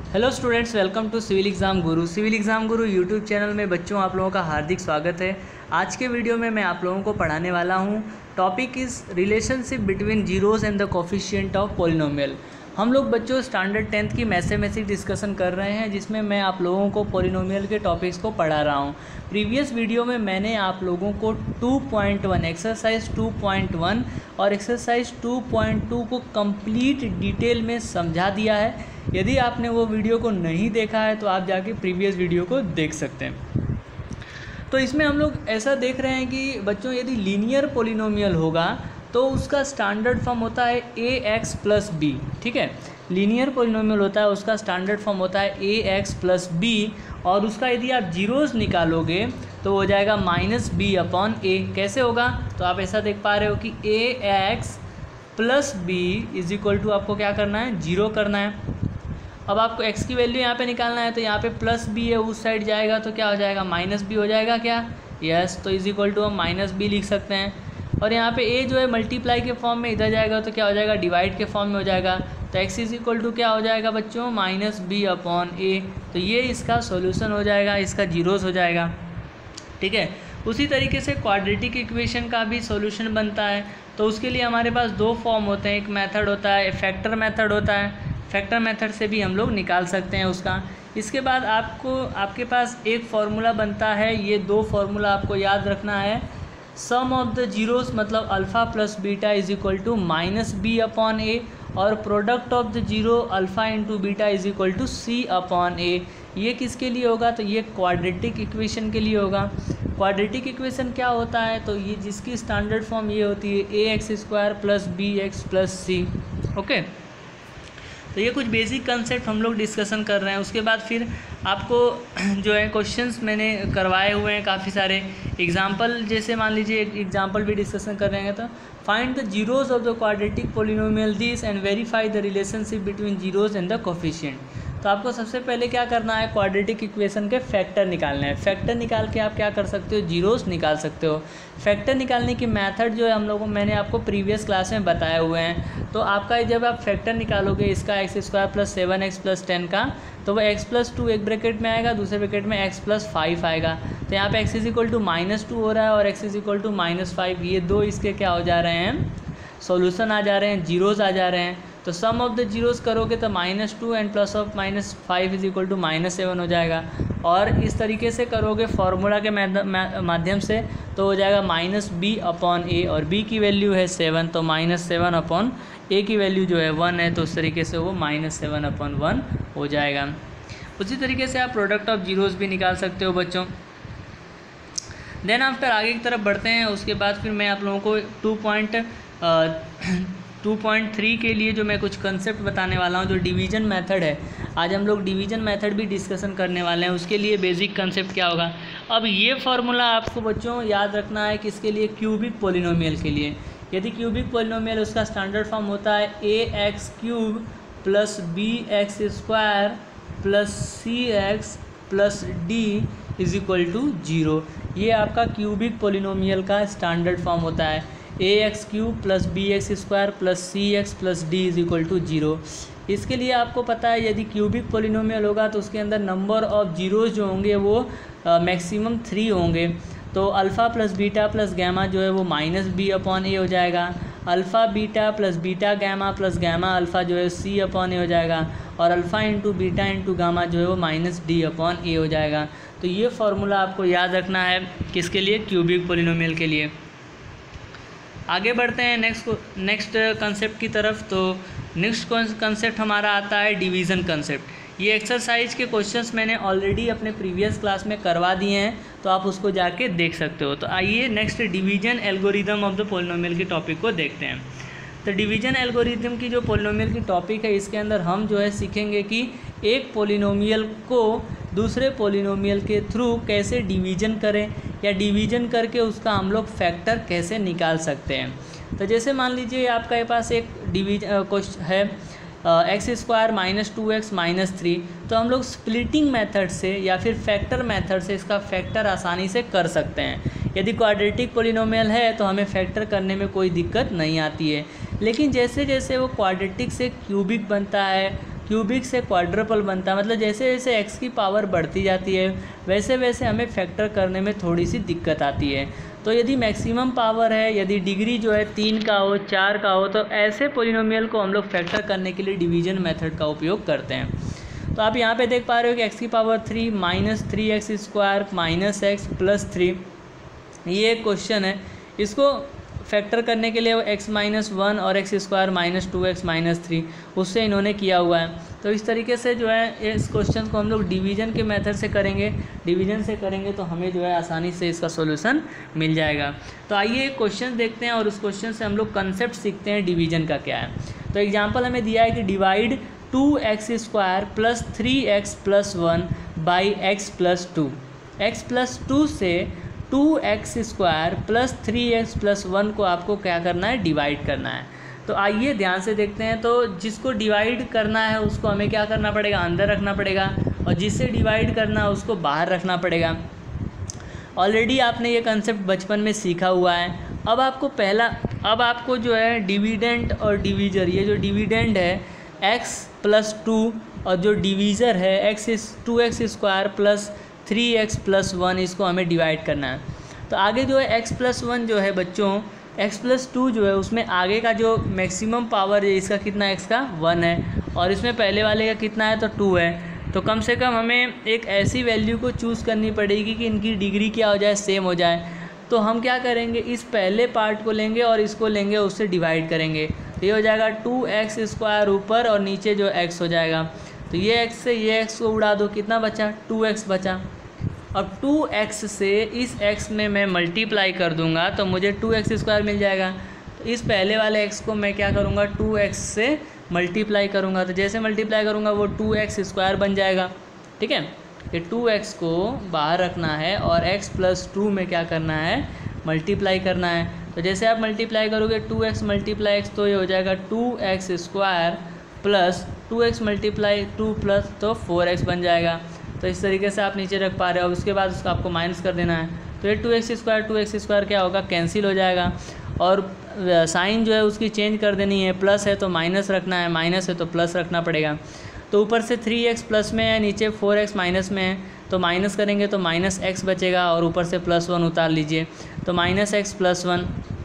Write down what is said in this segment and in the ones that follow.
Hello students, welcome to civil exam Guru. Civil exam Guru YouTube channel में बच्चों आप लोगों का हार्दिक स्वागत है। आज के वीडियो में मैं आप लोगों को पढ़ाने वाला हूं। Topic is relationship between zeros and the coefficient of polynomial. हम लोग बच्चों स्टैंडर्ड 10th की मैथमेटिक्स डिस्कशन कर रहे हैं, जिसमें मैं आप लोगों को पॉलिनोमियल के टॉपिक्स को पढ़ा रहा हूं। प्रीवियस वीडियो में मैंने आप लोगों को 2.1 एक्सरसाइज 2.1 और एक्सरसाइज 2.2 को कंप्लीट डिटेल में समझा दिया है। यदि आपने वो वीडियो को नहीं देखा है तो आप जाके प्रीवियस वीडियो को देख सकते हैं। तो इसमें हम लोग ऐसा देख रहे हैं कि बच्चों यदि लीनियर पॉलिनोमियल होगा तो उसका स्टैंडर्ड फॉर्म होता है ax प्लस बी। ठीक है, लीनियर पॉलिनोमियल होता है, उसका स्टैंडर्ड फॉर्म होता है ax प्लस बी, और उसका यदि आप जीरोज़ निकालोगे तो हो जाएगा -b/a। कैसे होगा? तो आप ऐसा देख पा रहे हो कि ax plus b is equal to आपको क्या करना है, 0 करना है। अब आपको x की वैल्यू यहाँ पे निकालना है, तो यहाँ पे प्लस बी है, उस साइड जाएगा तो क्या हो जाएगा, -b हो जाएगा क्या? यस, तो इज इक्वल टू हम -b लिख सकते हैं। और यहाँ पे a जो है मल्टीप्लाई के फॉर्म में इधर जाएगा तो क्या हो जाएगा, डिवाइड के फॉर्म में हो जाएगा। तो x इज इक्वल टू क्या हो जाएगा बच्चों, -b/a। तो ये इसका सॉल्यूशन हो जाएगा, इसका जीरोस हो जाएगा। ठीक है, उसी तरीके से क्वाड्रेटिक इक्वेशन का भी सॉल्यूशन बनता है। तो उसके लिए हमारे पास दो फॉर्म होते हैं, एक मेथड होता है फैक्टर मेथड होता है। फैक्टर मेथड से भी हम लोग निकाल सकते हैं उसका। इसके बाद आपके पास एक फार्मूला बनता है, ये दो फार्मूला आपको याद रखना है। सम ऑफ द जीरोस मतलब alpha plus beta is equal to -b/a, और product of the zero alpha into beta is equal to c/a। ये किसके लिए होगा? तो ये क्वाड्रेटिक इक्वेशन के लिए होगा। क्वाड्रेटिक इक्वेशन क्या होता है? तो ये जिसकी स्टैंडर्ड फॉर्म ये होती है ax² plus bx plus c। Okay, तो ये कुछ बेसिक कंसेप्ट हम लोग डिस्कशन कर रहे हैं। उसके बाद फिर आपको जो है क्वेश्चंस मैंने करवाए हुए हैं काफ़ी सारे एग्जांपल। जैसे मान लीजिए एक एग्जांपल भी डिस्कशन कर रहे हैं, तो find the zeros of the quadratic polynomial this and verify the relationship between zeros and the coefficient. तो आपको सबसे पहले क्या करना है, क्वाड्रेटिक इक्वेशन के फैक्टर निकालने हैं। फैक्टर निकाल के आप क्या कर सकते हो, जीरोस निकाल सकते हो। फैक्टर निकालने की मेथड जो है हम लोगों मैंने आपको प्रीवियस क्लास में बताए हुए हैं। तो आपका जब आप फैक्टर निकालोगे इसका x² प्लस 7x प्लस 10 का, तो वो x प्लस 2 एक ब्रैकेट में आएगा, दूसरे ब्रैकेट में x प्लस 5 आएगा। तो यहाँ पे x इज इक्वल टू -2 हो रहा है और x इज इक्वल टू -5। ये दो इसके क्या हो जा रहे हैं, सॉल्यूशन आ जा रहे हैं, जीरोज़ आ जा रहे हैं। तो सम ऑफ द जीरोज़ करोगे तो -2 and plus of -5 is equal to -7 हो जाएगा। और इस तरीके से करोगे फार्मूला के माध्यम से तो हो जाएगा -b/a, और b की वैल्यू है 7, तो -7/a की वैल्यू जो है 1 है, तो उस तरीके से वो -7/1 हो जाएगा। उसी तरीके से आप प्रोडक्ट ऑफ जीरोज़ भी निकाल सकते हो बच्चों। देन आफ्टर आगे की तरफ बढ़ते हैं। उसके बाद फिर मैं आप लोगों को 2.3 के लिए जो मैं कुछ कंसेप्ट बताने वाला हूँ, जो डिवीज़न मेथड है। आज हम लोग डिवीज़न मेथड भी डिस्कशन करने वाले हैं। उसके लिए बेसिक कंसेप्ट क्या होगा, अब ये फार्मूला आपको बच्चों याद रखना है किसके लिए, क्यूबिक पॉलिनोमियल के लिए। यदि क्यूबिक पॉलिनोमियल उसका स्टैंडर्ड फॉर्म होता है ax³ plus bx² plus cx plus d is equal to 0। ये आपका क्यूबिक पॉलिनोमियल का स्टैंडर्ड फॉर्म होता है, ax³ plus bx² plus cx plus d is equal to 0। इसके लिए आपको पता है यदि क्यूबिक पॉलिनोमियल होगा तो उसके अंदर नंबर ऑफ जीरोज़ जो होंगे वो मैक्सिमम 3 होंगे। तो alpha plus beta plus gamma जो है वो -b/a हो जाएगा। Alpha beta plus beta gamma plus gamma alpha जो है c/a हो जाएगा। और alpha into beta into gamma जो है वो -d/a हो जाएगा। तो ये फार्मूला आपको याद रखना है किसके लिए, क्यूबिक पॉलिनोमियल के लिए। आगे बढ़ते हैं नेक्स्ट कंसेप्ट की तरफ। तो नेक्स्ट कंसेप्ट हमारा आता है डिवीज़न कंसेप्ट। ये एक्सरसाइज के क्वेश्चंस मैंने ऑलरेडी अपने प्रीवियस क्लास में करवा दिए हैं, तो आप उसको जाके देख सकते हो। तो आइए next division algorithm of the polynomial के टॉपिक को देखते हैं। तो डिवीज़न एल्गोरिदम की जो पॉलिनोमियल की टॉपिक है, इसके अंदर हम जो है सीखेंगे कि एक पॉलिनोमियल को दूसरे पॉलिनोमियल के थ्रू कैसे डिवीज़न करें, या डिवीज़न करके उसका हम लोग फैक्टर कैसे निकाल सकते हैं। तो जैसे मान लीजिए आपके पास एक क्वेश्चन है x² -2x -3, तो हम लोग स्प्लिटिंग मेथड से या फिर फैक्टर मेथड से इसका फैक्टर आसानी से कर सकते हैं। यदि क्वाड्रेटिक पॉलिनोमियल है तो हमें फैक्टर करने में कोई दिक्कत नहीं आती है। लेकिन जैसे जैसे वो क्वाड्रेटिक से क्यूबिक बनता है, क्यूबिक से क्वाड्रपल बनता है। मतलब जैसे जैसे एक्स की पावर बढ़ती जाती है वैसे वैसे हमें फैक्टर करने में थोड़ी सी दिक्कत आती है। तो यदि मैक्सिमम पावर है, यदि डिग्री जो है 3 का हो, 4 का हो, तो ऐसे पोलिनोमियल को हम लोग फैक्टर करने के लिए डिवीजन मेथड का उपयोग करते हैं। तो आप यहाँ पे देख पा रहे हो कि एक्स की power 3 minus 3x² minus x plus 3, ये एक क्वेश्चन है। इसको फैक्टर करने के लिए वो x-1 और x² माइनस 2x माइनस 3 उससे इन्होंने किया हुआ है। तो इस तरीके से जो है इस क्वेश्चन को हम लोग डिवीजन के मेथड से करेंगे। डिवीजन से करेंगे तो हमें जो है आसानी से इसका सॉल्यूशन मिल जाएगा। तो आइए एक क्वेश्चन देखते हैं और उस क्वेश्चन से हम लोग कंसेप्ट सीखते हैं डिवीजन का क्या है। तो एग्जाम्पल हमें दिया है कि divide 2x² plus 3x plus 1 by x plus 2। x plus 2 से 2x² प्लस 3x प्लस 1 को आपको क्या करना है, डिवाइड करना है। तो आइए ध्यान से देखते हैं। तो जिसको डिवाइड करना है उसको हमें क्या करना पड़ेगा, अंदर रखना पड़ेगा, और जिससे डिवाइड करना है उसको बाहर रखना पड़ेगा। ऑलरेडी आपने ये कंसेप्ट बचपन में सीखा हुआ है। अब आपको जो है डिविडेंड और डिवीजर, ये जो डिविडेंड है x प्लस 2 और जो डिवीज़र है 2x² प्लस 3x प्लस 1, इसको हमें डिवाइड करना है। तो आगे जो है x प्लस 1 जो है बच्चों, x प्लस 2 जो है उसमें आगे का जो मैक्सिमम पावर है इसका कितना है, x का 1 है, और इसमें पहले वाले का कितना है, तो 2 है। तो कम से कम हमें एक ऐसी वैल्यू को चूज़ करनी पड़ेगी कि इनकी डिग्री क्या हो जाए, सेम हो जाए। तो हम क्या करेंगे, इस पहले पार्ट को लेंगे और इसको लेंगे, उससे डिवाइड करेंगे। तो ये हो जाएगा 2x² ऊपर और नीचे जो x हो जाएगा। तो ये x से ये x को उड़ा दो, कितना बचा, 2x बचा। अब 2x से इस x में मैं मल्टीप्लाई कर दूंगा तो मुझे 2x² मिल जाएगा। तो इस पहले वाले x को मैं क्या करूँगा, 2x से मल्टीप्लाई करूँगा। तो जैसे मल्टीप्लाई करूँगा वो 2x² बन जाएगा। ठीक है, ये 2x को बाहर रखना है और x प्लस 2 में क्या करना है, मल्टीप्लाई करना है। तो जैसे आप मल्टीप्लाई करोगे 2x मल्टीप्लाई x, तो ये हो जाएगा 2x² plus 2x multiply 2 plus तो 4x बन जाएगा। तो इस तरीके से आप नीचे रख पा रहे हो। अब उसके बाद उसको आपको माइनस कर देना है। तो ये 2x² क्या होगा, कैंसिल हो जाएगा। और साइन जो है उसकी चेंज कर देनी है, प्लस है तो माइनस रखना है, माइनस है तो प्लस रखना पड़ेगा। तो ऊपर से 3x प्लस में है, नीचे 4x माइनस में है, तो माइनस करेंगे तो माइनस x बचेगा और ऊपर से प्लस 1 उतार लीजिए, तो माइनस x प्लस 1।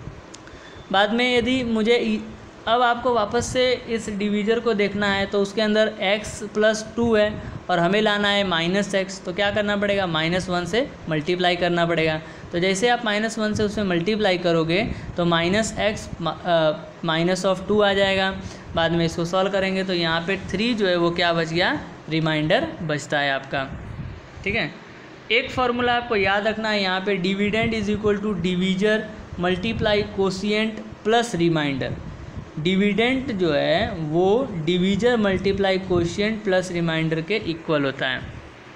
बाद में यदि मुझे अब आपको वापस से इस डिवीज़र को देखना है तो उसके अंदर x प्लस 2 है और हमें लाना है माइनस x, तो क्या करना पड़ेगा, -1 से मल्टीप्लाई करना पड़ेगा। तो जैसे आप -1 से उसमें मल्टीप्लाई करोगे तो -x माइनस ऑफ 2 आ जाएगा। बाद में इसको सॉल्व करेंगे तो यहाँ पे 3 जो है वो क्या बच गया, रिमाइंडर बचता है आपका। ठीक है, एक फार्मूला आपको याद रखना है यहाँ पे, dividend is equal to divisor multiply quotient plus remainder. Dividend जो है वो divisor multiply quotient plus remainder के इक्वल होता है।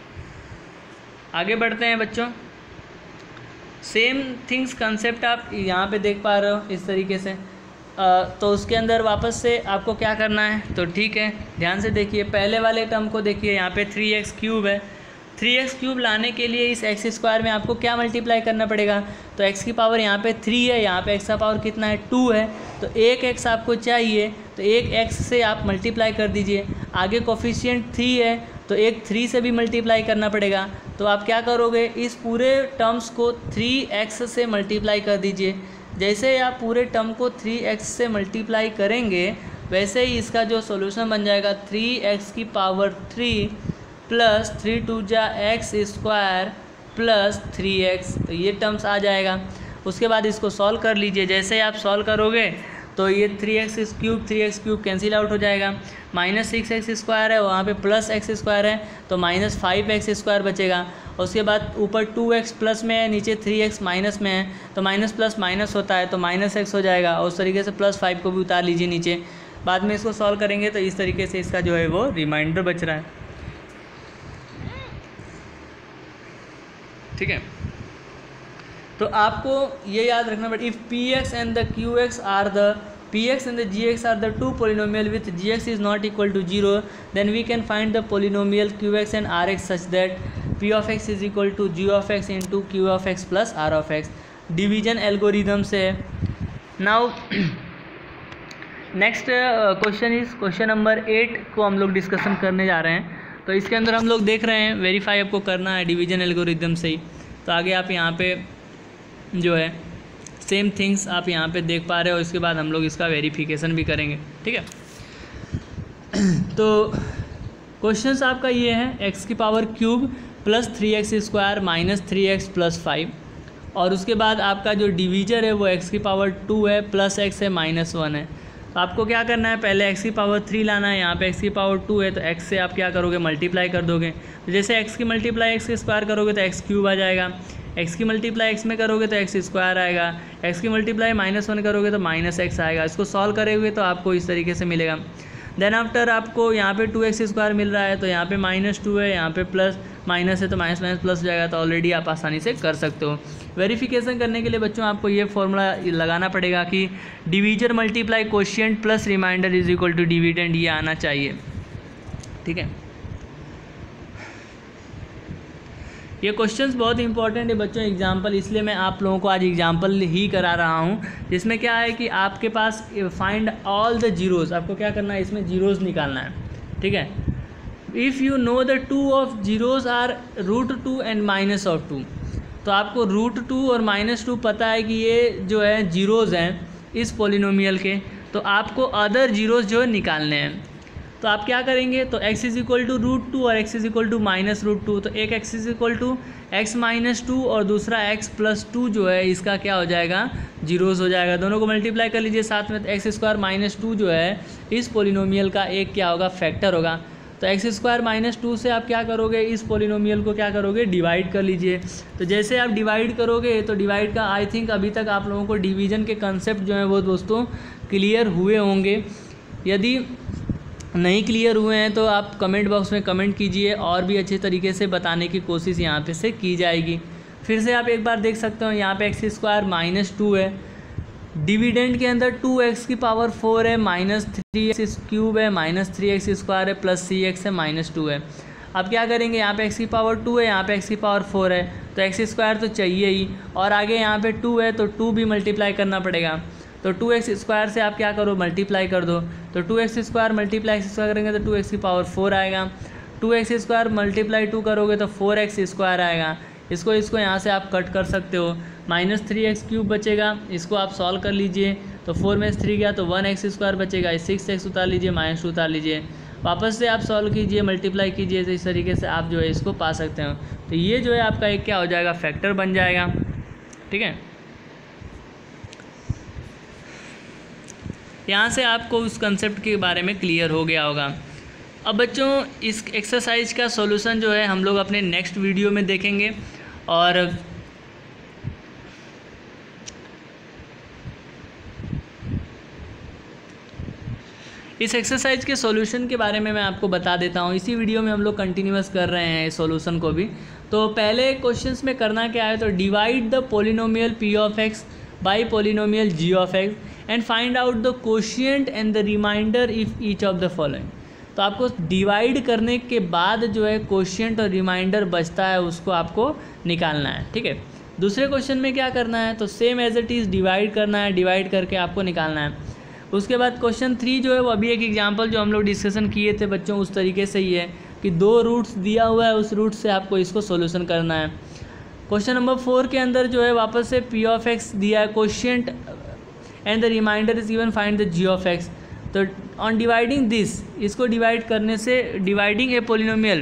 आगे बढ़ते हैं बच्चों। सेम थिंग्स कंसेप्ट आप यहाँ पे देख पा रहे हो इस तरीके से। तो उसके अंदर वापस से आपको क्या करना है, तो ठीक है ध्यान से देखिए, पहले वाले टर्म को देखिए, यहाँ पे 3x³ है। 3x³ लाने के लिए इस x² में आपको क्या मल्टीप्लाई करना पड़ेगा, तो x की पावर यहाँ पे 3 है, यहाँ पे x का पावर कितना है, 2 है, तो एक x आपको चाहिए, तो एक x से आप मल्टीप्लाई कर दीजिए। आगे कोफिशिएंट 3 है तो एक 3 से भी मल्टीप्लाई करना पड़ेगा। तो आप क्या करोगे, इस पूरे टर्म्स को 3x से मल्टीप्लाई कर दीजिए। जैसे आप पूरे टर्म को 3x से मल्टीप्लाई करेंगे वैसे ही इसका जो सॉल्यूशन बन जाएगा 3x की पावर 3 प्लस 3 2 जा x² प्लस 3x, तो ये टर्म्स आ जाएगा। उसके बाद इसको सॉल्व कर लीजिए। जैसे आप सॉल्व करोगे तो ये 3x³ कैंसिल आउट हो जाएगा, -6x² है वहाँ पे प्लस x² है तो -5x² बचेगा। उसके बाद ऊपर 2x प्लस में है, नीचे 3x माइनस में है, तो माइनस प्लस माइनस होता है तो -x हो जाएगा। और उस तरीके से +5 को भी उतार लीजिए नीचे। बाद में इसको सॉल्व करेंगे तो इस तरीके से इसका जो है वो रिमाइंडर बच रहा है। ठीक है, तो आपको ये याद रखना पड़ेगा, if px and the qx are the px and the gx are the two polynomial with gx is not equal to 0, then we can find the polynomial qx and rx such that p of x is equal to g of x into q of x plus r of x। Division algorithm से now next question is question number 8 को हम लोग discussion करने जा रहे हैं। तो इसके अंदर हम लोग देख रहे हैं वेरीफाई आपको करना है डिवीजन एल्गोरिदम से ही। तो आगे आप यहाँ पे जो है सेम थिंग्स आप यहाँ पे देख पा रहे हो, इसके बाद हम लोग इसका वेरिफिकेशन भी करेंगे, ठीक है। तो क्वेश्चंस आपका ये है एक्स की power cube plus 3x square minus 3x plus 5, और उसके बाद आपका जो डिवीजर है वो एक्स की पावर 2 है प्लस x है माइनस 1 है। तो आपको क्या करना है, पहले x की पावर 3 लाना है, यहाँ पे x की पावर 2 है तो x से आप क्या करोगे मल्टीप्लाई कर दोगे। तो जैसे x की मल्टीप्लाई x के स्क्वायर करोगे तो x क्यूब आ जाएगा, x की मल्टीप्लाई x में करोगे तो x स्क्वायर आएगा, x की मल्टीप्लाई -1 करोगे तो माइनस x आएगा। इसको सॉल्व करेंगे तो आपको इस तरीके से मिलेगा। देन आफ्टर आपको यहाँ पे 2x स्क्वायर मिल रहा है तो यहाँ पे -2 है, यहाँ पे प्लस माइनस है तो माइनस माइनस प्लस हो जाएगा। तो ऑलरेडी आप आसानी से कर सकते हो। वेरिफिकेशन करने के लिए बच्चों आपको ये फॉर्मूला लगाना पड़ेगा कि divisor multiply quotient plus remainder is equal to dividend, ये आना चाहिए, ठीक है। ये क्वेश्चंस बहुत इंपॉर्टेंट है बच्चों, एग्जाम्पल, इसलिए मैं आप लोगों को आज एग्जाम्पल ही करा रहा हूँ, जिसमें क्या है कि आपके पास फाइंड ऑल द जीरोज़, आपको क्या करना है इसमें जीरोज़ निकालना है, ठीक है। If you know the two of zeros are √2 and -2, तो आपको √2 और -2 पता है कि ये जो है जीरोज़ हैं इस पोलिनोमियल के, तो आपको अदर जीरोज़ जो है निकालने हैं। तो आप क्या करेंगे, तो x इज इक्वल टू √2 और x इज इक्वल टू -√2, तो एक x is equal to x -2 और दूसरा x प्लस 2 जो है इसका क्या हो जाएगा, जीरोज़ हो जाएगा। दोनों को मल्टीप्लाई कर लीजिए साथ में, तो x स्क्वायर -2 जो है इस पोलिनोमियल का एक क्या होगा, फैक्टर होगा। तो x स्क्वायर -2 से आप क्या करोगे, इस पोलिनोमियल को क्या करोगे, डिवाइड कर लीजिए। तो जैसे आप डिवाइड करोगे तो डिवाइड का आई थिंक अभी तक आप लोगों को डिवीज़न के कंसेप्ट जो है वो दोस्तों क्लियर हुए होंगे। यदि नहीं क्लियर हुए हैं तो आप कमेंट बॉक्स में कमेंट कीजिए, और भी अच्छे तरीके से बताने की कोशिश यहाँ पे से की जाएगी। फिर से आप एक बार देख सकते हो, यहाँ पे x स्क्वायर -2 है, डिविडेंड के अंदर 2x की पावर 4 है, -3x क्यूब है, -3x स्क्वायर है, प्लस cx है, -2 है। अब क्या करेंगे, यहाँ पे x की पावर 2 है, यहाँ पे x की पावर 4 है, तो x स्क्वायर तो चाहिए ही, और आगे यहाँ पे 2 है तो 2 भी मल्टीप्लाई करना पड़ेगा। तो 2x स्क्वायर से आप क्या करो, मल्टीप्लाई कर दो। तो 2x square multiply x square करेंगे तो 2x की पावर 4 आएगा, 2x स्क्वायर मल्टीप्लाई 2 करोगे तो 4x स्क्वायर आएगा। इसको यहाँ से आप कट कर सकते हो, -3x क्यूब बचेगा, इसको आप सॉल्व कर लीजिए। तो 4 में 3 गया तो 1x स्क्वायर बचेगा, 6x उतार लीजिए, -2 उतार लीजिए, वापस से आप सॉल्व कीजिए, मल्टीप्लाई कीजिए, तो इस तरीके से आप जो है इसको पा सकते हो। तो ये जो है आपका एक क्या हो जाएगा, फैक्टर बन जाएगा, ठीक है। यहाँ से आपको उस कंसेप्ट के बारे में क्लियर हो गया होगा। अब बच्चों इस एक्सरसाइज का सॉल्यूशन जो है हम लोग अपने नेक्स्ट वीडियो में देखेंगे, और इस एक्सरसाइज के सॉल्यूशन के बारे में मैं आपको बता देता हूँ। इसी वीडियो में हम लोग कंटिन्यूअस कर रहे हैं सॉल्यूशन को भी। तो पहले क्वेश्चंस में करना क्या है, तो divide the polynomial p of x by polynomial g of x and find out the quotient and the remainder if each of the following. तो आपको डिवाइड करने के बाद जो है कोशिएंट और रिमाइंडर बचता है उसको आपको निकालना है, ठीक है। दूसरे क्वेश्चन में क्या करना है, तो same as it is divide करना है, डिवाइड करके आपको निकालना है। उसके बाद क्वेश्चन 3 जो है वो अभी एक एग्जांपल जो हम लोग डिस्कशन किए थे बच्चों उस तरीके से ही है कि 2 रूट्स दिया हुआ है, उस रूट से आपको इसको सॉल्यूशन करना है। क्वेश्चन नंबर 4 के अंदर जो है वापस से p ऑफ x दिया है, quotient and the remainder is given, find the g of x। तो ऑन डिवाइडिंग दिस, इसको डिवाइड करने से, dividing a polynomial,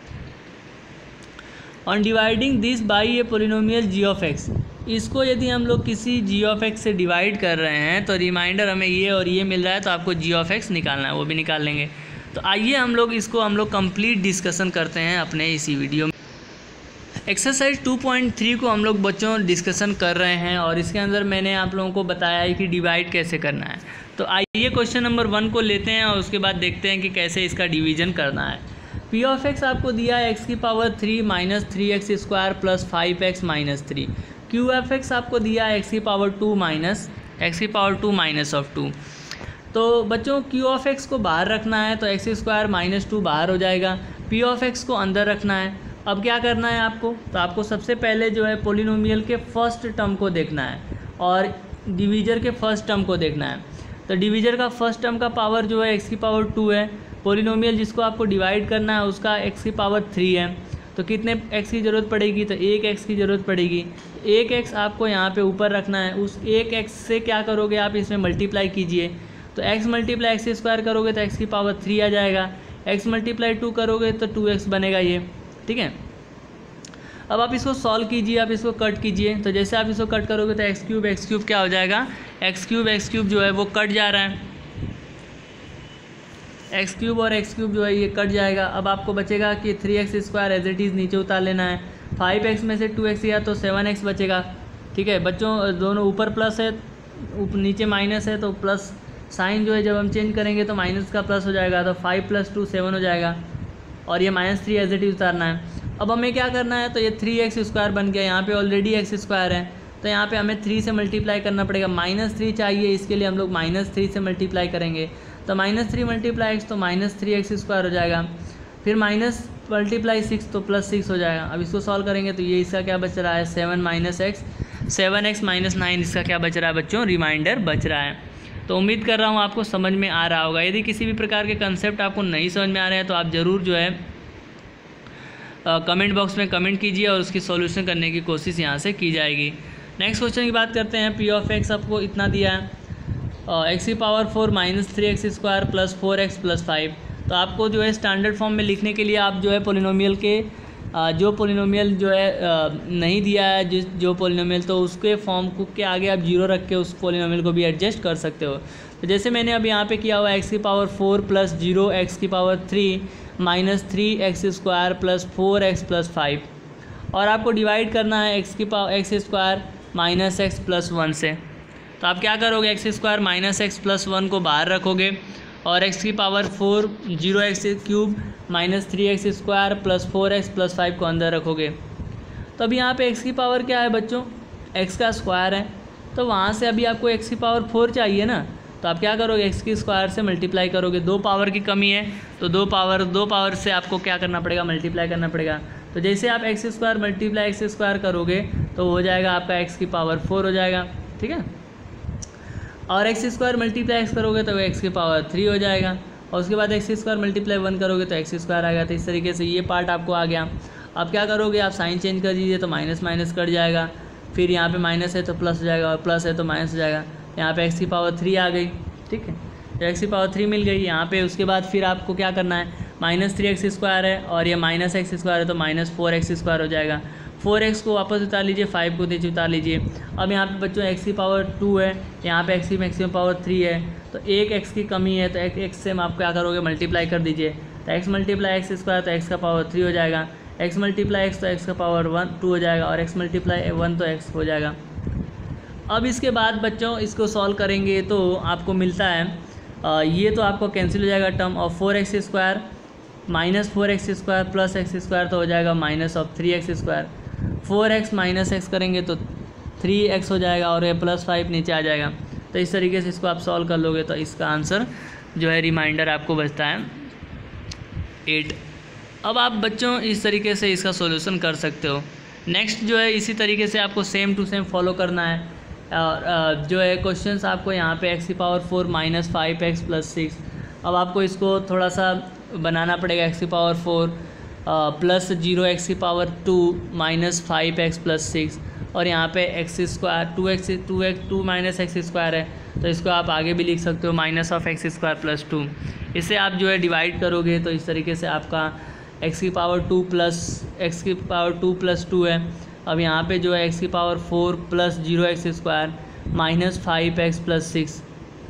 on dividing this by a polynomial g of x, इसको यदि हम लोग किसी g ऑफ x से डिवाइड कर रहे हैं तो रिमाइंडर हमें ये और ये मिल रहा है, तो आपको g ऑफ x निकालना है, वो भी निकाल लेंगे। तो आइए हम लोग इसको कंप्लीट डिस्कशन करते हैं अपने इसी वीडियो में। एक्सरसाइज 2.3 को हम लोग बच्चों डिस्कशन कर रहे हैं, और इसके अंदर मैंने आप लोगों को बताया है कि डिवाइड कैसे करना है। तो आइए क्वेश्चन नंबर 1 को लेते हैं और उसके बाद देखते हैं कि कैसे इसका डिवीजन करना है। p ऑफ x आपको दिया है x की power 3 minus 3x square plus 5x minus 3। q of x आपको दिया है x की पावर 2 माइनस ऑफ 2। तो बच्चों q ऑफ x को बाहर रखना है, तो x स्क्वायर -2 बाहर हो जाएगा, p ऑफ x को अंदर रखना है। अब क्या करना है आपको, तो आपको सबसे पहले जो है पोलिनोमियल के फर्स्ट टर्म को देखना है और डिवीजर के फर्स्ट टर्म को देखना है। तो डिवीजर का फर्स्ट टर्म का पावर जो है x की पावर 2 है, पोलिनोमियल जिसको आपको डिवाइड करना है उसका x की पावर 3 है, तो कितने x की ज़रूरत पड़ेगी, तो 1x की ज़रूरत पड़ेगी। 1x आपको यहाँ पे ऊपर रखना है, उस 1x से क्या करोगे आप इसमें मल्टीप्लाई कीजिए, तो x मल्टीप्लाई एक्स स्क्वायर करोगे तो x की पावर 3 आ जाएगा, x मल्टीप्लाई 2 करोगे तो 2x बनेगा ये, ठीक है। अब आप इसको सॉल्व कीजिए, आप इसको कट कीजिए, तो जैसे आप इसको कट करोगे तो x क्यूब क्या हो जाएगा, x क्यूब जो है वो कट जा रहा है, x क्यूब और x क्यूब जो है ये कट जाएगा। अब आपको बचेगा कि 3x square as it is नीचे उतार लेना है, 5x में से 2x गया तो 7x बचेगा, ठीक है बच्चों। दोनों ऊपर प्लस है नीचे माइनस है, तो प्लस साइन जो है जब हम चेंज करेंगे तो माइनस का प्लस हो जाएगा, तो 5 + 2 7 हो जाएगा, और ये -3 एज इट इज़ उतारना है। अब हमें क्या करना है, तो ये 3x स्क्वायर बन गया, यहाँ पे ऑलरेडी x स्क्वायर है, तो यहाँ पे हमें 3 से मल्टीप्लाई करना पड़ेगा, -3 चाहिए, इसके लिए हम लोग -3 से मल्टीप्लाई करेंगे, तो -3 × x तो -3x स्क्वायर हो जाएगा, फिर माइनस मल्टीप्लाई 6 तो +6 हो जाएगा। अब इसको सॉल्व करेंगे तो ये इसका क्या बच रहा है 7x - 9 इसका क्या बच रहा है बच्चों, रिमाइंडर बच रहा है। तो उम्मीद कर रहा हूँ आपको समझ में आ रहा होगा। यदि किसी भी प्रकार के कंसेप्ट आपको नहीं समझ में आ रहे हैं तो आप ज़रूर जो है कमेंट बॉक्स में कमेंट कीजिए और उसकी सॉल्यूशन करने की कोशिश यहाँ से की जाएगी। नेक्स्ट क्वेश्चन की बात करते हैं। p(x) आपको इतना दिया है, x की पावर 4 -3x स्क्वायर + 4x + 5। तो आपको जो है स्टैंडर्ड फॉर्म में लिखने के लिए आप जो है पोलिनोमियल के जो पोलिनोमियल जो है नहीं दिया है जो पोलिनोमियल, तो उसके फॉर्म को के आगे आप 0 रख के उस पोलिनोमियल को भी एडजस्ट कर सकते हो। तो जैसे मैंने अब यहाँ पे किया हुआ x की पावर 4 + 0 x की पावर 3 -3x स्क्वायर + 4x + 5, और आपको डिवाइड करना है x स्क्वायर -x + 1 से। तो आप क्या करोगे, x स्क्वायर -x + 1 को बाहर रखोगे और x की power 4 0x³ -3x square + 4x + 5 को अंदर रखोगे। तो अभी यहाँ पे x की पावर क्या है बच्चों, x का स्क्वायर है, तो वहाँ से अभी आपको x की पावर 4 चाहिए ना, तो आप क्या करोगे x की स्क्वायर से मल्टीप्लाई करोगे, 2 पावर की कमी है तो 2 पावर से आपको क्या करना पड़ेगा, मल्टीप्लाई करना पड़ेगा। तो जैसे आप x square multiply x square करोगे तो हो जाएगा आपका x की पावर 4 हो जाएगा, ठीक है, और x स्क्वायर मल्टीप्लाई x करोगे तो x की पावर 3 हो जाएगा, और उसके बाद x स्क्वायर मल्टीप्लाई 1 करोगे तो x स्क्वायर आएगा। तो इस तरीके से ये पार्ट आपको आ गया। अब क्या करोगे, आप साइन चेंज कर दीजिए तो माइनस माइनस कट जाएगा, फिर यहाँ पे माइनस है तो प्लस हो जाएगा और प्लस है तो माइनस हो जाएगा। यहाँ पे x की पावर 3 आ गई, ठीक है, तो x की पावर 3 मिल गई यहाँ पे। उसके बाद फिर आपको क्या करना है, -3x स्क्वायर है और ये -x स्क्वायर है तो -4x स्क्वायर हो जाएगा। 4x को वापस उतार लीजिए, 5 को नीचे उतार लीजिए। अब यहाँ पे बच्चों x की पावर 2 है, यहाँ पे x की मैक्सिमम पावर 3 है, तो एक x की कमी है, तो x से आप क्या करोगे, मल्टीप्लाई कर दीजिए, तो x मल्टीप्लाई x स्क्वायर तो x का पावर 3 हो जाएगा, x मल्टीप्लाई x तो x का पावर 2 हो जाएगा, और x मल्टीप्लाई 1 तो x हो जाएगा। अब इसके बाद बच्चों इसको सॉल्व करेंगे तो आपको मिलता है ये तो आपको कैंसिल हो जाएगा टर्म, और 4x square -4x square + x square तो हो जाएगा -3x स्क्वायर। 4x - x करेंगे तो 3x हो जाएगा और ये +5 नीचे आ जाएगा। तो इस तरीके से इसको आप सॉल्व कर लोगे तो इसका आंसर जो है रिमाइंडर आपको बचता है 8। अब आप बच्चों इस तरीके से इसका सॉल्यूशन कर सकते हो। नेक्स्ट जो है इसी तरीके से आपको सेम टू सेम फॉलो करना है, और जो है क्वेश्चंस आपको यहाँ पे x की पावर 4 -5x + 6। अब आपको इसको थोड़ा सा बनाना पड़ेगा, x की पावर 4 + 0x की पावर 2 -5x + 6, और यहाँ पे x स्क्वायर 2 -x स्क्वायर है, तो इसको आप आगे भी लिख सकते हो -(x² + 2)। इसे आप जो है डिवाइड करोगे तो इस तरीके से आपका x की पावर 2 + 2 है। अब यहाँ पे जो है x की पावर 4 + 0x² -5x + 6,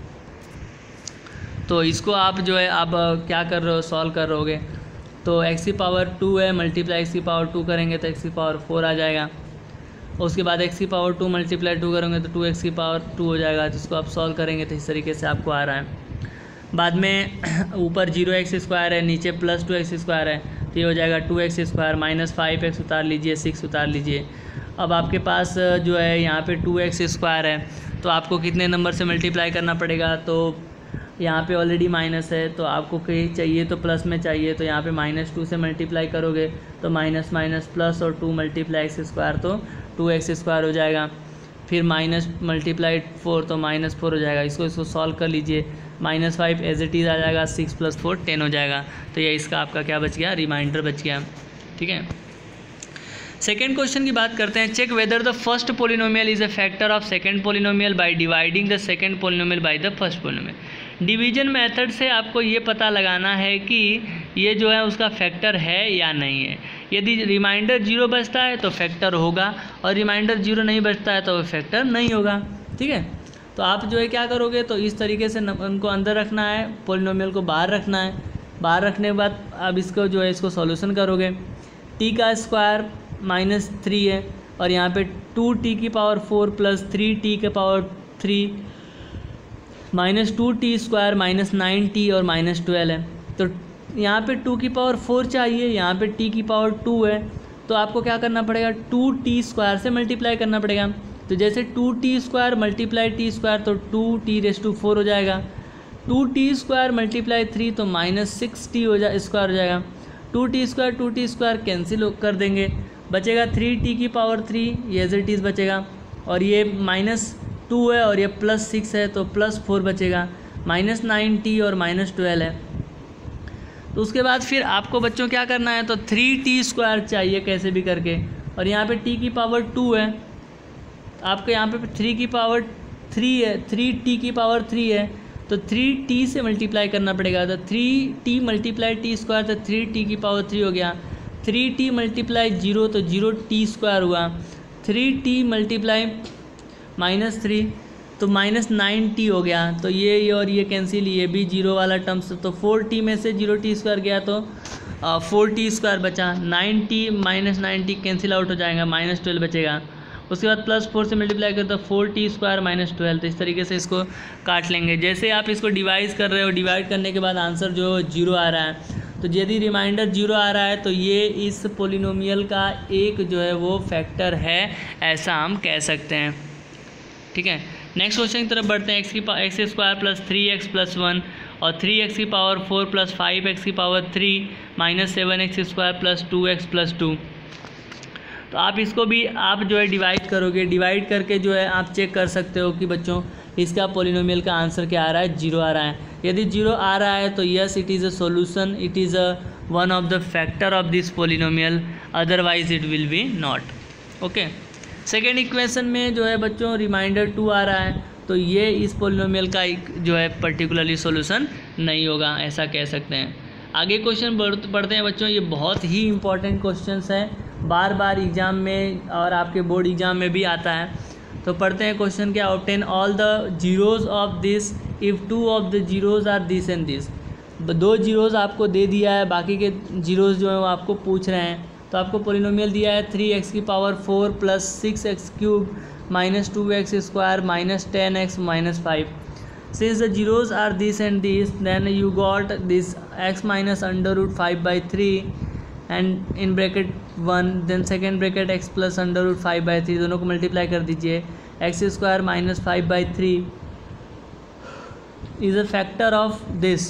तो इसको आप जो है आप क्या कर रहे हो, सॉल्व कर रहोगे, तो x की पावर 2 है, मल्टीप्लाई x की पावर 2 करेंगे तो x की पावर 4 आ जाएगा। उसके बाद x की पावर 2 मल्टीप्लाई 2 करेंगे तो 2x की पावर 2 हो जाएगा। जिसको आप सॉल्व करेंगे तो इस तरीके से आपको आ रहा है। बाद में ऊपर 0x² है, नीचे +2x² है, तो ये हो जाएगा 2x² -5x उतार लीजिए, 6 उतार लीजिए। अब आपके पास जो है यहाँ पे 2x² है, तो आपको कितने नंबर से मल्टीप्लाई करना पड़ेगा, तो यहाँ पे ऑलरेडी माइनस है, तो आपको कहीं चाहिए तो प्लस में चाहिए, तो यहाँ पे -2 से मल्टीप्लाई करोगे तो माइनस प्लस और 2 × x² तो 2x² हो जाएगा। फिर माइनस मल्टीप्लाइड 4 तो -4 हो जाएगा। इसको सॉल्व कर लीजिए, -5 एज इट इज़ आ जाएगा, 6 + 4 10 हो जाएगा। तो ये इसका आपका क्या बच गया, रिमाइंडर बच गया। ठीक है, सेकेंड क्वेश्चन की बात करते हैं। Check whether the first polynomial is a factor of second polynomial by dividing the second polynomial by the first polynomial. Division method से आपको ये पता लगाना है कि ये जो है उसका फैक्टर है या नहीं है। यदि रिमाइंडर 0 बचता है तो फैक्टर होगा, और रिमाइंडर 0 नहीं बचता है तो वो फैक्टर नहीं होगा। ठीक है, तो आप जो है क्या करोगे, तो इस तरीके से उनको अंदर रखना है, पोलिनोमियल को बाहर रखना है। बाहर रखने के बाद अब इसको जो है इसको सॉल्यूशन करोगे। t का स्क्वायर -3 है, और यहाँ पे 2t⁴ + 3t⁻³ -2t² -9t और -12 है। तो यहाँ पे 2⁴ चाहिए, यहाँ पे t⁻² है, तो आपको क्या करना पड़ेगा, 2t² से मल्टीप्लाई करना पड़ेगा। तो जैसे 2t² × t² तो 2t⁴ हो जाएगा, 2t² × 3 तो -6t स्क्वायर हो जाएगा। 2t² कैंसिल कर देंगे, बचेगा 3t⁻³ ये एज इट इज़ बचेगा, और ये -2 है और ये +6 है तो +4 बचेगा, -9t और -12 है। तो उसके बाद फिर आपको बच्चों क्या करना है, तो 3t² चाहिए कैसे भी करके, और यहाँ पे t⁻² है, आपको यहाँ पे 3t⁻³ है, 3t⁻³ है, तो 3t से मल्टीप्लाई करना पड़ेगा। तो 3t × t² तो 3t⁻³ हो गया, 3t × 0 तो 0t² हुआ, 3t × -3 तो -9t हो गया। तो ये और ये कैंसिल, ये भी 0 वाला टर्म्स, तो 4t में से 0t² गया तो 4t² बचा, 9t -9t कैंसिल आउट हो जाएगा, -12 बचेगा। उसके बाद +4 से मल्टीप्लाई कर तो 4t² -12, तो इस तरीके से इसको काट लेंगे। जैसे आप इसको डिवाइड कर रहे हो, डिवाइड करने के बाद आंसर जो 0 आ रहा है, तो यदि रिमाइंडर 0 आ रहा है तो ये इस पोलिनोमियल का एक जो है वो फैक्टर है, ऐसा हम कह सकते हैं। ठीक है, नेक्स्ट क्वेश्चन की तरफ बढ़ते हैं। x² + 3x + 1 और 3x⁴ + 5x⁴ -7x² + 2x + 2। तो आप इसको भी आप जो है डिवाइड करोगे, डिवाइड करके जो है आप चेक कर सकते हो कि बच्चों इसका पोलिनोमियल का आंसर क्या आ रहा है, 0 आ रहा है। यदि 0 आ रहा है तो yes it is a solution, it is a one of the factor of this polynomial, otherwise it will be not. Okay, second equation में जो है बच्चों रिमाइंडर 2 आ रहा है, तो ये इस पोलिनोमियल का जो है पर्टिकुलरली सॉल्यूशन नहीं होगा, ऐसा कह सकते हैं। आगे क्वेश्चन पढ़ते हैं बच्चों, ये बहुत ही इंपॉर्टेंट क्वेश्चंस है, बार बार एग्ज़ाम में और आपके बोर्ड एग्ज़ाम में भी आता है। तो पढ़ते हैं क्वेश्चन क्या, obtain all the zeros of this if 2 of the zeros are this and this. 2 zeros आपको दे दिया है, बाकी के जीरोज़ जो है वो आपको पूछ रहे हैं। तो आपको पोलिनोमियल दिया है 3x⁴ + 6x³ -2x² -10x -5। Since the zeros are this and this, then you got this x - √5/3 and in bracket 1, then second bracket x plus √5/3, दोनों को मल्टीप्लाई कर दीजिए। x² - 5/3 is a factor of this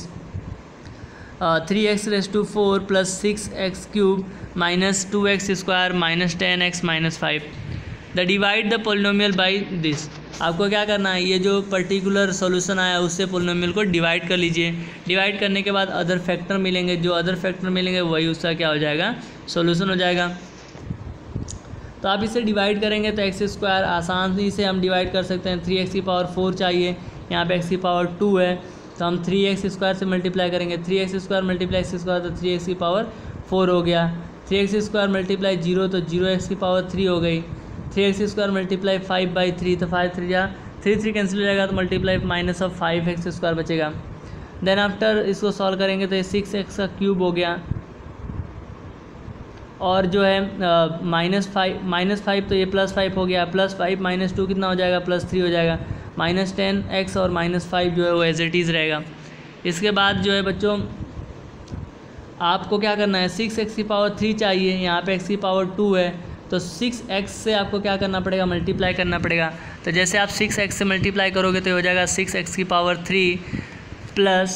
3x⁴ + 6x³ -2x² -10x -5। The divide the polynomial by this. आपको क्या करना है, ये जो पर्टिकुलर सॉल्यूशन आया उससे पोलिनोमियल को डिवाइड कर लीजिए। डिवाइड करने के बाद अदर फैक्टर मिलेंगे, जो अदर फैक्टर मिलेंगे वही उसका क्या हो जाएगा, सॉल्यूशन हो जाएगा। तो आप इसे डिवाइड करेंगे तो x² आसानी से हम डिवाइड कर सकते हैं। 3x⁴ चाहिए, यहाँ पे x⁴ है तो हम 3x² से मल्टीप्लाई करेंगे। 3x² × x² तो 3x⁴ हो गया। 3x² × 0 तो 0x⁴ हो गई। 3x² × 5/3 तो 3 कैंसिल हो जाएगा, तो मल्टीप्लाई -5x² बचेगा। देन आफ्टर इसको सॉल्व करेंगे तो ये 6x³ हो गया, और जो है -5 तो ये +5 हो गया, +5 - 2 कितना हो जाएगा, +3 हो जाएगा। -10x और -5 जो है वो एज इट इज़ रहेगा। इसके बाद जो है बच्चों आपको क्या करना है, 6x⁴ चाहिए, यहाँ पे x⁴ है तो 6x से आपको क्या करना पड़ेगा, मल्टीप्लाई करना पड़ेगा। तो जैसे आप 6x से मल्टीप्लाई करोगे तो ये हो जाएगा 6x⁴ +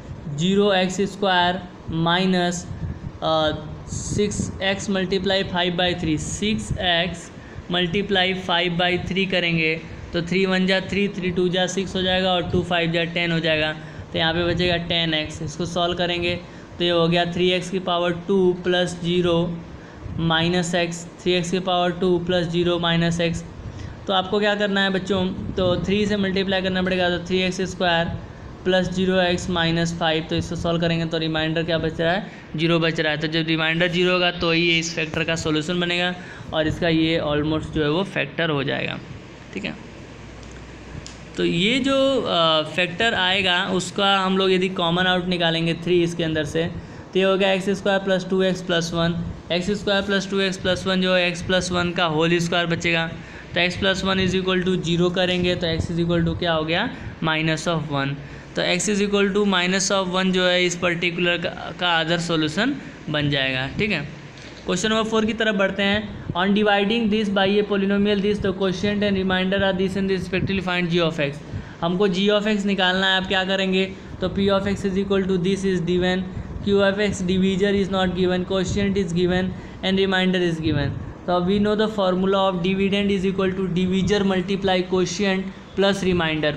0x² - 6x × 5/3, 6x multiply 5/3 करेंगे तो 3 1 जा 3, 3 2 जा 6 हो जाएगा और 2 5 जा 10 हो जाएगा। तो यहाँ पे बचेगा 10x। इसको सॉल्व करेंगे तो ये हो गया 3x की power 2 plus 0 minus x, 3x की पावर 2 प्लस 0 माइनस एक्स। तो आपको क्या करना है बच्चों, तो 3 से मल्टीप्लाई करना पड़ेगा तो 3x square plus 0x minus 5। तो इसको सॉल्व करेंगे तो रिमाइंडर क्या बच रहा है, 0 बच रहा है। तो जब रिमाइंडर 0 होगा तो ये इस फैक्टर का सॉल्यूशन बनेगा और इसका ये ऑलमोस्ट जो है वो फैक्टर हो जाएगा। ठीक है, तो ये जो फैक्टर आएगा उसका हम लोग यदि कॉमन आउट निकालेंगे 3 इसके अंदर से तो ये हो गया x square plus 2x plus 1। X square plus 2x plus 1 जो है x प्लस 1 का होल स्क्वायर बचेगा। तो x plus 1 is equal to 0 करेंगे तो x इज इक्वल टू क्या हो गया, माइनस ऑफ 1। तो x is equal to minus of 1 जो है इस पर्टिकुलर का अदर सॉल्यूशन बन जाएगा। ठीक है, क्वेश्चन नंबर 4 की तरफ बढ़ते हैं। On dividing this by a polynomial this the quotient and remainder are this and respectively find g of x. हमको जी ऑफ एक्स निकालना है। आप क्या करेंगे, तो p of x is equal to this is given, q of x divisor is not given, quotient is given and remainder is given. तो we know the formula of dividend is equal to divisor multiply quotient plus remainder.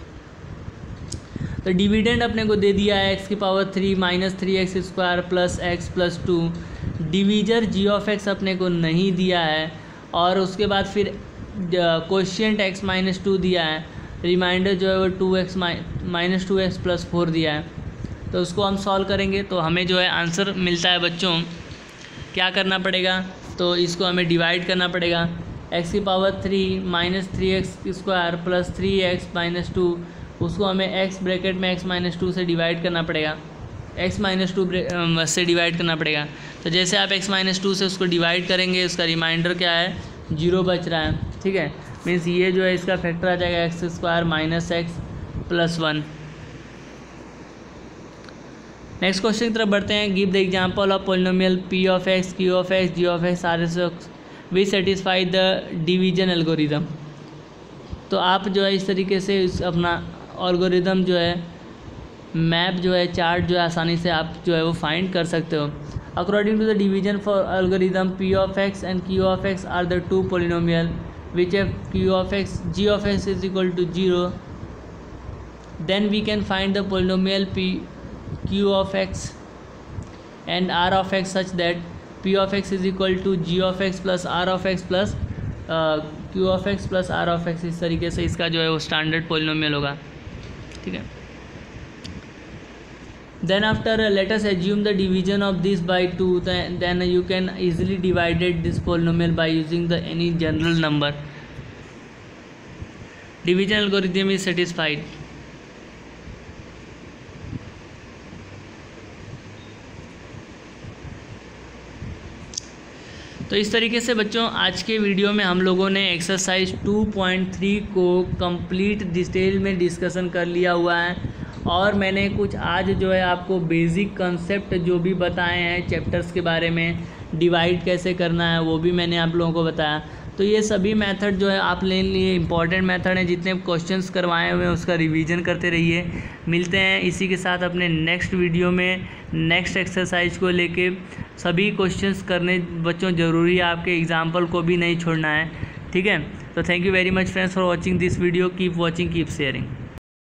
तो dividend अपने को दे दिया है x की power 3 minus 3x square plus x plus 2। Divisor g of x अपने को नहीं दिया है और उसके बाद फिर क्वोशिएंट x माइनस 2 दिया है, रिमाइंडर जो है वो 2x माइनस 2x प्लस 4 दिया है। तो उसको हम सॉल्व करेंगे तो हमें जो है आंसर मिलता है बच्चों। क्या करना पड़ेगा, तो इसको हमें डिवाइड करना पड़ेगा। x की power 3 minus 3x square plus 3x minus 2, उसको हमें x ब्रैकेट में x माइनस 2 से डिवाइड करना पड़ेगा, x माइनस 2 से डिवाइड करना पड़ेगा। तो जैसे आप x माइनस 2 से उसको डिवाइड करेंगे उसका रिमाइंडर क्या है, 0 बच रहा है। ठीक है, मीन्स ये जो है इसका फैक्टर आ जाएगा x square minus x plus 1। Next question की तरफ बढ़ते हैं। Give the example of polynomial p of x, q of x, g of x are we satisfy the division algorithm. तो आप जो है इस तरीके से अपना एल्गोरिदम जो है मैप जो है चार्ट जो है आसानी से आप जो है वो फाइंड कर सकते हो। According to the division for algorithm p of x and q of x are the two polynomial which if q of x g of x is equal to 0, then we can find the polynomial q of x and r of x such that p of x is equal to g of x plus r of x plus q of x plus r of x। इस तरीके से इसका जो है वो standard polynomial होगा। ठीक है, then after let us assume the division of this by 2, then you can easily divided this polynomial by using the any general number. Division algorithm is satisfied. तो इस तरीके से बच्चों आज के वीडियो में हम लोगों ने एक्सरसाइज 2.3 को कंप्लीट डिटेल में डिस्कशन कर लिया हुआ है और मैंने कुछ आज जो है आपको बेसिक कंसेप्ट जो भी बताए हैं चैप्टर्स के बारे में, डिवाइड कैसे करना है वो भी मैंने आप लोगों को बताया। तो ये सभी मेथड जो है आप ले लिए इंपॉर्टेंट मेथड हैं, जितने क्वेश्चंस करवाए हुए हैं उसका रिवीजन करते रहिए। मिलते हैं इसी के साथ अपने नेक्स्ट वीडियो में नेक्स्ट एक्सरसाइज को लेके। सभी क्वेश्चंस करने बच्चों ज़रूरी है, आपके एग्जाम्पल को भी नहीं छोड़ना है। ठीक है, तो thank you very much friends for watching this video. Keep watching, keep sharing.